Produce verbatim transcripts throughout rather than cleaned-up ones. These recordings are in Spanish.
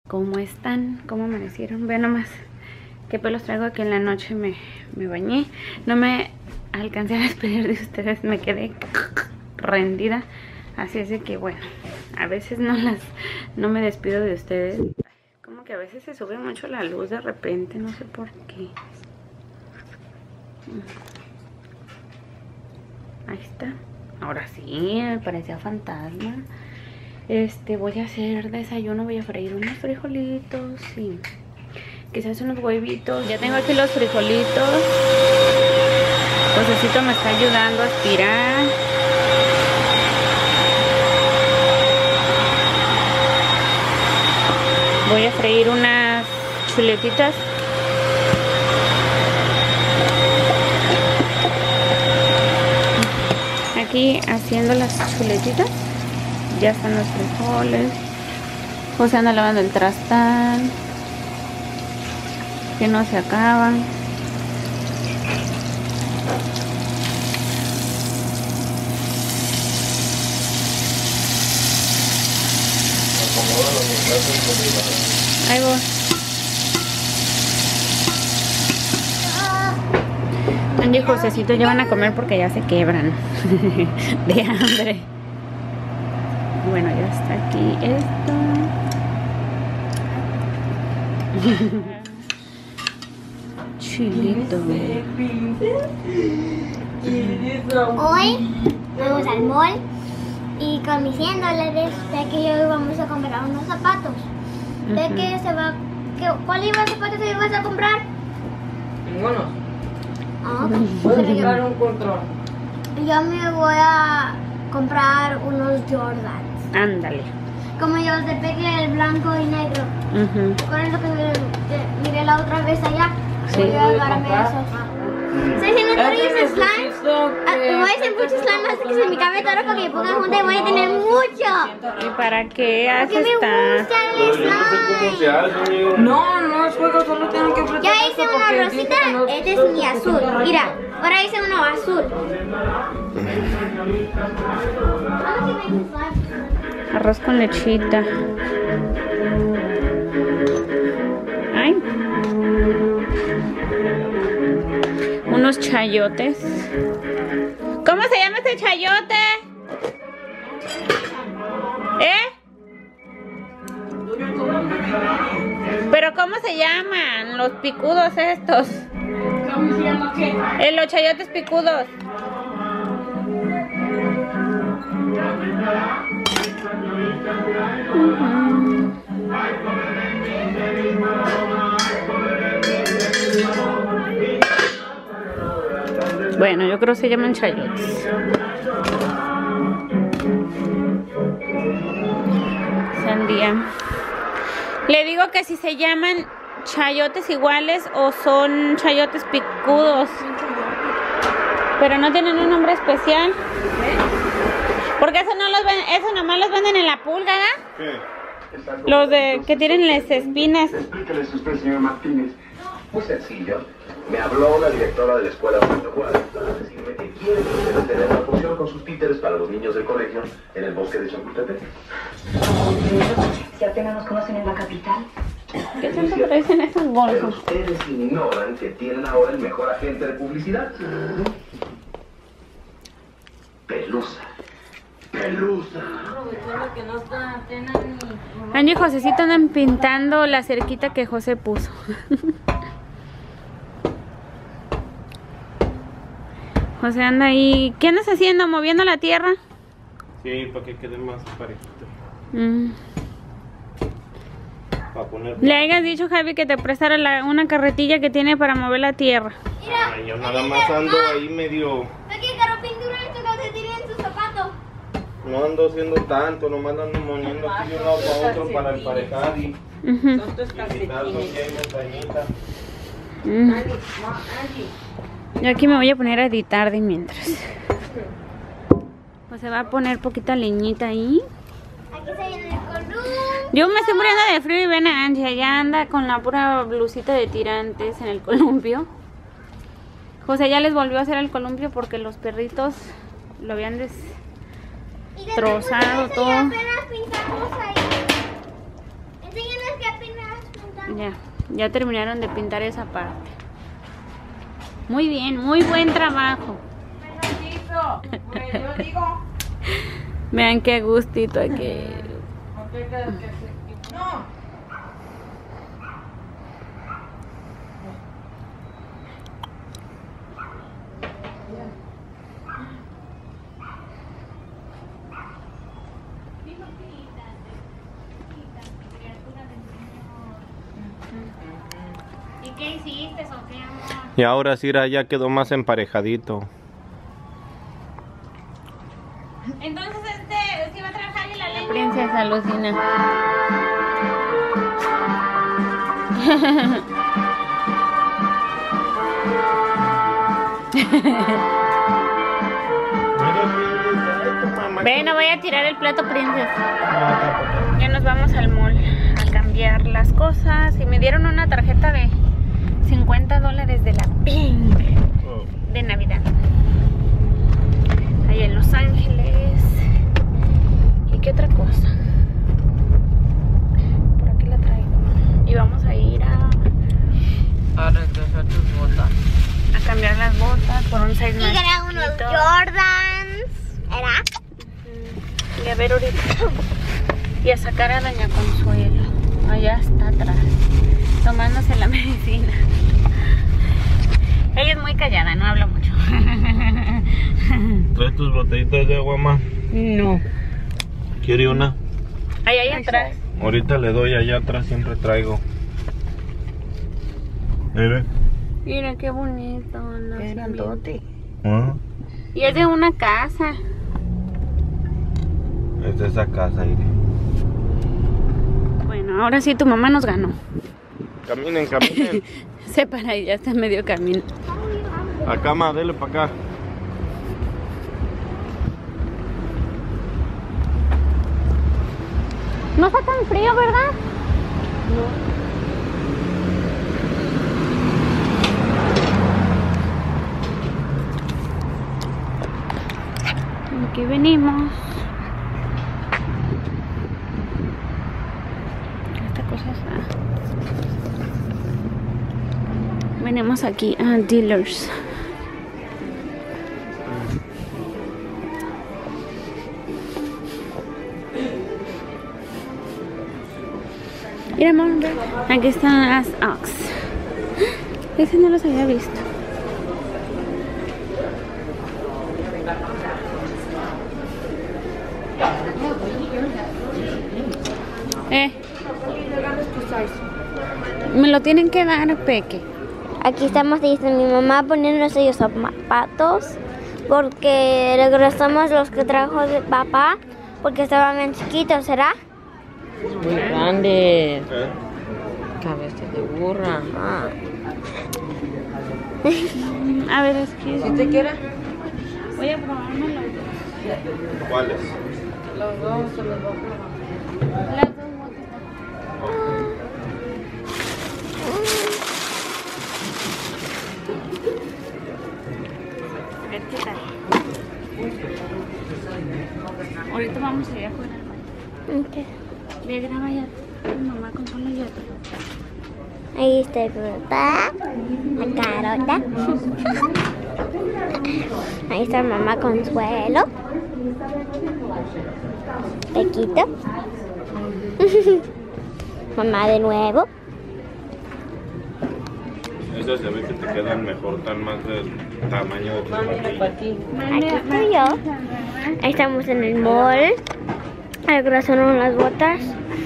¿Cómo están? ¿Cómo amanecieron? Vean nomás qué pelos traigo, que en la noche me, me bañé. No me alcancé a despedir de ustedes, me quedé rendida. Así es de que bueno, a veces no las no me despido de ustedes. Como que a veces se sube mucho la luz de repente, no sé por qué. Ahí está. Ahora sí, me parecía fantasma. Este, voy a hacer desayuno, voy a freír unos frijolitos y quizás unos huevitos. Ya tengo aquí los frijolitos. Josecito me está ayudando a aspirar. Voy a freír unas chuletitas. Aquí haciendo las chuletitas. Ya están los frijoles. José anda lavando el trastal, que no se acaban. Ahí voy. Angie y Josecito ya van a comer porque ya se quebran de hambre. Bueno, ya está aquí esto. Chilito. Hoy vamos al mall y con mis cien dólares, ya que hoy vamos a comprar unos zapatos. ¿De uh-huh. qué se va? ¿Qué, ¿Cuál iba de zapatos que ibas a comprar? Ninguno. Ah, voy a comprar un control. Yo me voy a comprar unos Jordans. Ándale. Como yo de Peque, el blanco y negro. Uh-huh. Con eso que miré la otra vez allá. Sí. Voy a llevarme esos. Estoy haciendo todos slime. Voy a hacer muchos slime hasta que se me cabe todo para que me pongan junta y voy a tener mucho. ¿Y para qué haces Porque me gusta el slime. No, no es juego, solo tienen que apretar. Ya hice una rosita, este es mi azul. Mira, ahora hice uno azul. Arroz con lechita. Ay. Unos chayotes. ¿Cómo se llama este chayote? ¿Eh? ¿Pero cómo se llaman los picudos estos? ¿Cómo se llama qué? Eh, los chayotes picudos. Uh-huh. Bueno, yo creo que se llaman chayotes. Sandía. Le digo que si se llaman chayotes iguales o son chayotes picudos. Pero no tienen un nombre especial. Porque eso no los ven, eso nomás los venden en la pulga, ¿verdad? ¿Qué? Los de que tienen las espinas. Explíqueles usted, señor Martínez. Muy sencillo. Me habló la directora de la escuela Puerto Juárez para decirme que quiere tener una función con sus títeres para los niños del colegio en el bosque de Chapultepec. Si apenas nos conocen en la capital. ¿Qué tanto parecen esos bolsos? Pero ustedes ignoran que tienen ahora el mejor agente de publicidad. Pelusa. Pelusa. Angie y Josecito andan pintando la cerquita que José puso. José anda ahí. ¿Qué andas haciendo? ¿Moviendo la tierra? Sí, para que quede más parejito. Mm. Para poner... Le hayas dicho, Javi, que te prestara la, una carretilla que tiene para mover la tierra. Ay, yo nada más ando ahí medio... ¿Qué caro pintura esto que se tiene en sus zapatos? No ando haciendo tanto, nomás ando moviendo aquí de un lado para otro para emparejar y... Uh-huh. Son tus calcetines. Mm. Angie, Angie. Yo aquí me voy a poner a editar de mientras. Pues se va a poner poquita leñita ahí. Aquí se viene el columpio. Yo me estoy muriendo de frío y ven a Angie, allá anda con la pura blusita de tirantes en el columpio. José ya les volvió a hacer el columpio porque los perritos lo habían destrozado todo. Apenas pintamos ahí. Enséñales que apenas pintamos. Ya, ya terminaron de pintar esa parte. Muy bien, muy buen trabajo. Pues yo digo. Vean qué gustito aquí. No. ¿Y qué hiciste, Sofía, amor? Y ahora sí, ya quedó más emparejadito. Entonces, este, ¿sí va a trabajar en la leña? La princesa alucina. Ve, no voy a tirar el plato, princesa. Ya nos vamos al mall a cambiar las cosas y me dieron una tarjeta de cincuenta dólares de la Pink de Navidad. Allá en Los Ángeles. ¿Y qué otra cosa? Por aquí la traigo. Y vamos a ir a... A regresar tus botas. a cambiar las botas por un size Y más era unos chiquito. Jordans. ¿Era? Y a ver ahorita. Y a sacar a doña Consuelo. Allá está atrás. Tomándose la medicina. Ella es muy callada, no habla mucho. ¿Traes tus botellitas de agua, ma? No. ¿Quiere una? Ahí, ahí atrás. Ahorita le doy, allá atrás siempre traigo. Mire. Mira qué bonito. Qué grandote. ¿Ah? Y es de una casa. Es de esa casa, Ire. Bueno, ahora sí tu mamá nos ganó. Caminen, caminen. Se para y ya está en medio camino. Acá, ma, dele para acá. No está tan frío, ¿verdad? No. Aquí venimos. Esta cosa está... Venimos aquí a Dealers. Mira, amor, aquí están las Ox. Ese no los había visto. Eh. Me lo tienen que dar, Peque. Aquí estamos, dice mi mamá, poniéndose los zapatos porque regresamos los que trajo de papá porque estaban bien chiquitos, ¿será? Muy grande. ¿Eh? Cabeza de burra. Ah. A ver, es que... ¿Sí te quiere? Voy a probármelo. ¿Cuáles? Los dos se los voy a probar. Las dos botitas. A ver qué tal. Ahorita vamos a ir afuera al baño. Okay. Ve, graba ya tu mamá con solo ya. Ahí está el papá, la Carota. Ahí está mamá Consuelo. Pequito. Mamá de nuevo. Esas se ve que te quedan mejor, tan más del tamaño de tus Mira para ti. Aquí estoy yo. Ahí estamos en el mall. Agrazaron las botas.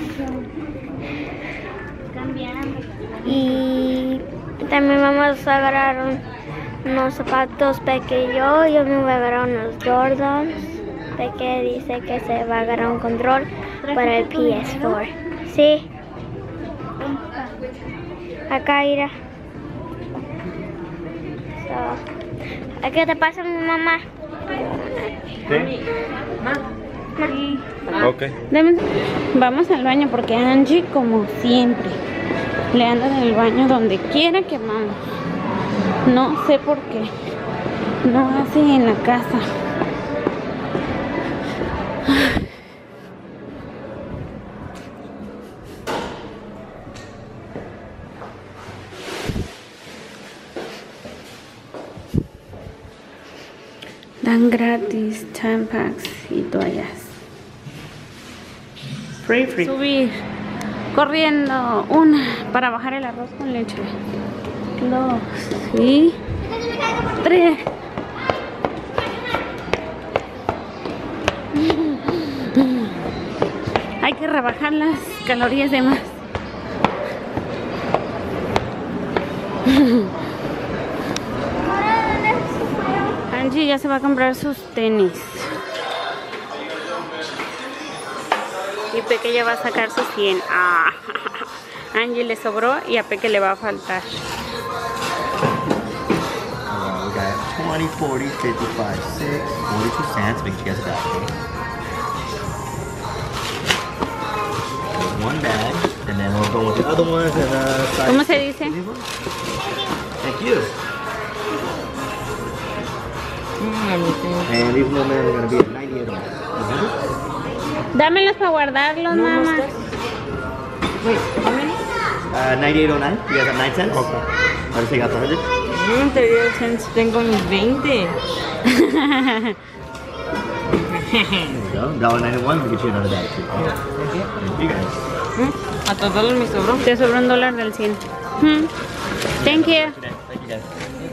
Y también vamos a agarrar unos zapatos pequeños. Yo me voy a agarrar unos Jordans. Peque dice que se va a agarrar un control para el P S cuatro. Sí. Acá irá. So, ¿qué te pasa, mi mamá? ¿Sí? Sí. Ok. Dame- Vamos al baño porque Angie, como siempre, le anda en el baño donde quiera que vamos. No sé por qué. No hace en la casa. Dan gratis Tampax y toallas. Free, free. Subir corriendo. Una para bajar el arroz con leche. Dos y tres. Hay que rebajar las calorías de más. Angie ya se va a comprar sus tenis. Y Peque ya va a sacar sus cien. Ah, Angie le sobró y a Peque le va a faltar. Uh, we got twenty, forty, fifty-five, six, forty-two cents. Make sure you guys got it. One bag, and then we'll go with the other ones and uh. Size ¿Cómo se dice? Thank you. And these little men are gonna be at ninety-eight dollars. Dámelos para guardarlos, No, mamá. no Wait, how many? Uh, ninety-eight oh nine. You guys have nine cents. Okay. I'll just take out the hundred. No, thirty-eight cents. Tengo mis veinte. There you go. one ninety-one. We'll get you another bag too. Thank you guys. ¿Mm? A todos me sobró. Te sobró un dólar del cien. Hmm. Thank you. Thank you guys.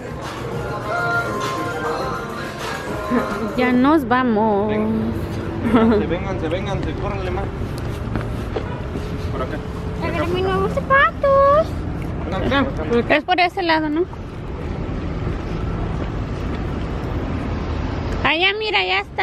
Ya nos vamos. Vénganse, vénganse, vénganse, córranle más. Por acá. Agarré mis nuevos zapatos. Es por ese lado, ¿no? Allá, mira, ya está.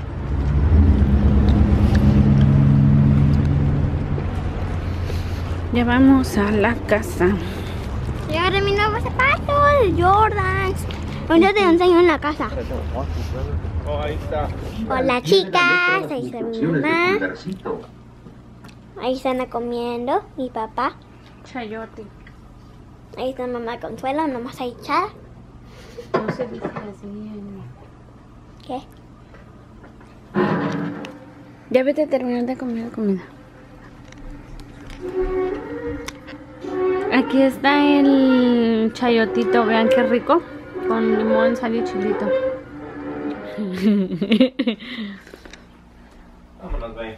Ya vamos a la casa. Y agarré mis nuevos zapatos, Jordans. Un día te enseño en la casa. Oh, ahí está. Hola chicas, ahí está mi mamá. Ahí están comiendo mi papá. Chayote. Ahí está mamá Consuelo, nomás ahí echada. No se dice así. en- ¿Qué? Ya vete a terminar de comer comida. Aquí está el chayotito, vean qué rico. Con limón, sal y chilito. Vámonos, ve.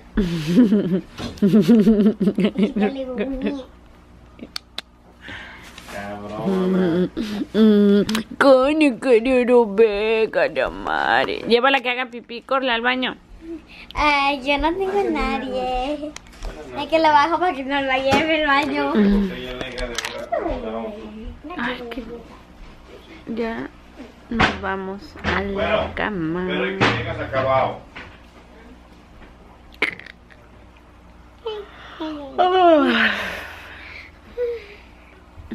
Cabrón. Coño, querido, venga, de madre. Llévala que haga pipí, corre al baño. Ay, yo no tengo a nadie. Hay que lo bajo para que nos la lleve al baño. Ay, qué... Ya nos vamos a la Bueno, cama. pero hay que llegas acabado.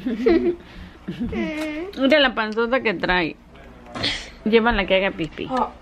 Mira la panzota que trae. Llévala que haga pipí. Oh.